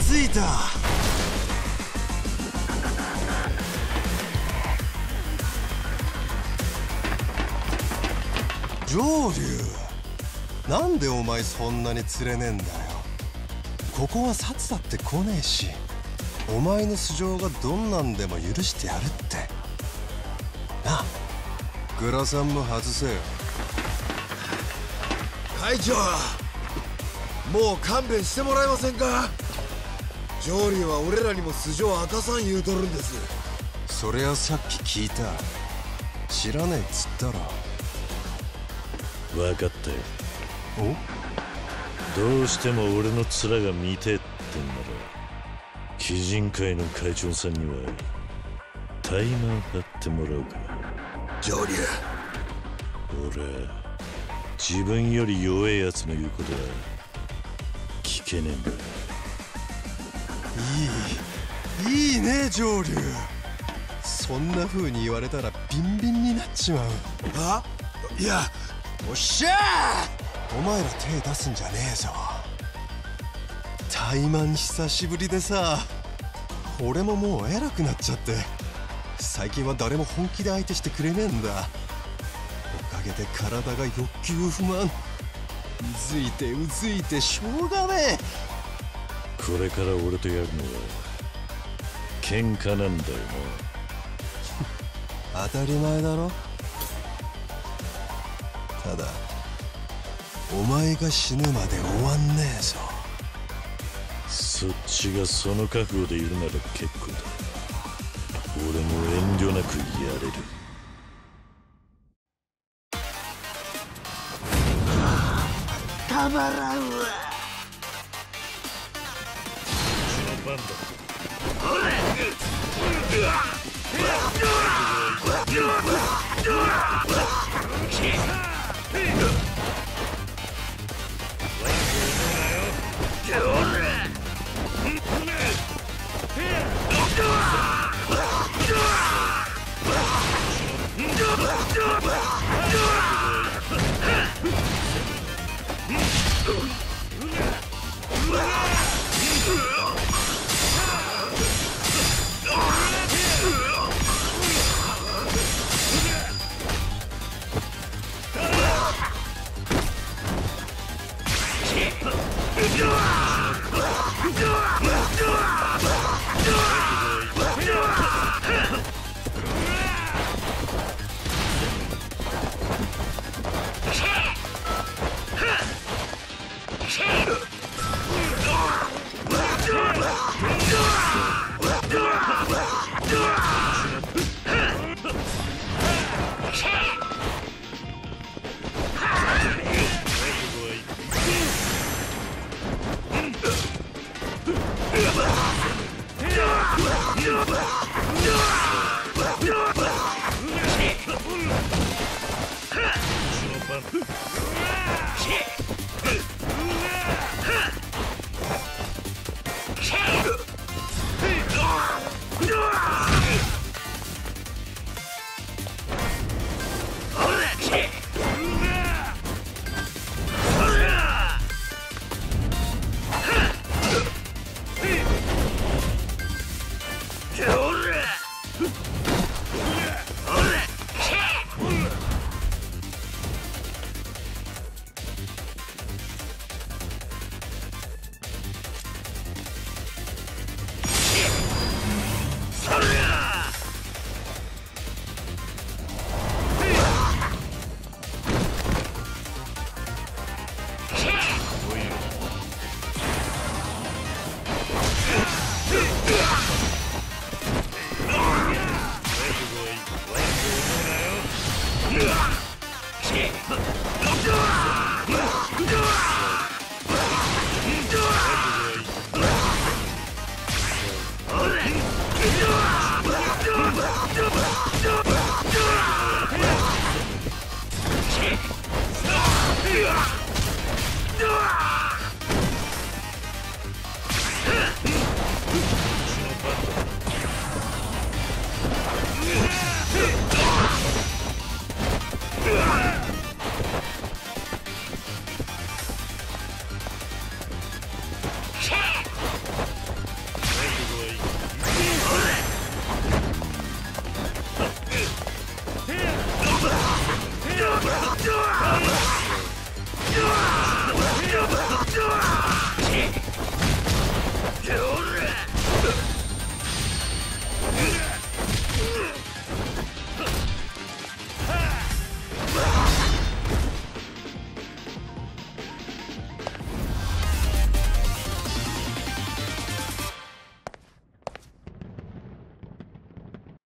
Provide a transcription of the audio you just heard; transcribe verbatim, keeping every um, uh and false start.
着いた。上流、なんでお前そんなに釣れねえんだよ。ここは札だって来ねえし、お前の素性がどんなんでも許してやるってなあ。グラさんも外せよ。 会長、もう勘弁してもらえませんか。上流は俺らにも素性明かさん言うとるんです。 そりゃさっき聞いた。知らねえっつったろ。 分かったよ。 お？ どうしても俺の面が見てえってんなら、鬼人会の会長さんにはタイマン張ってもらうか。 上流、 俺自分より弱えやつの言うことは聞けねえんだ。 いいいいね上流。そんな風に言われたらビンビンになっちまう。 あ、いや、 おっしゃー、お前ら手出すんじゃねえぞ。タイマン久しぶりでさ、俺ももう偉くなっちゃって、最近は誰も本気で相手してくれねえんだ。おかげで体が欲求不満、うずいてうずいてしょうがねえ。 これから俺とやるのは喧嘩なんだよ当たり前だろ。ただお前が死ぬまで終わんねえぞ。 そっちがその覚悟でいるなら結構だ。俺も遠慮なくやれる。 たまらんわ。 バンドうわっ